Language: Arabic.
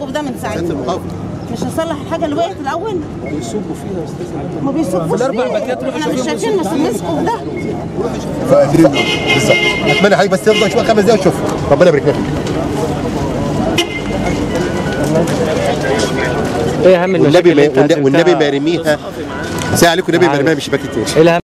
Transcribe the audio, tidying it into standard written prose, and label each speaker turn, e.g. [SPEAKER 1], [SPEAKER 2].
[SPEAKER 1] الموقف ده من ساعتها. مش هنصلح الحاجه اللي وقعت الاول؟
[SPEAKER 2] بيصبوا فيها يا استاذ.
[SPEAKER 1] ما بيصبوش فيها، احنا مش شايفين مسكوا ده.
[SPEAKER 3] بالظبط. اتمنى حضرتك بس تفضل شويه 5 دقايق وتشوف. ربنا يبارك لك.
[SPEAKER 2] ايه اهم المشاكل
[SPEAKER 3] والنبي ما يرميها. ساعة عليكم النبي ما يرميها من الشباك التاني.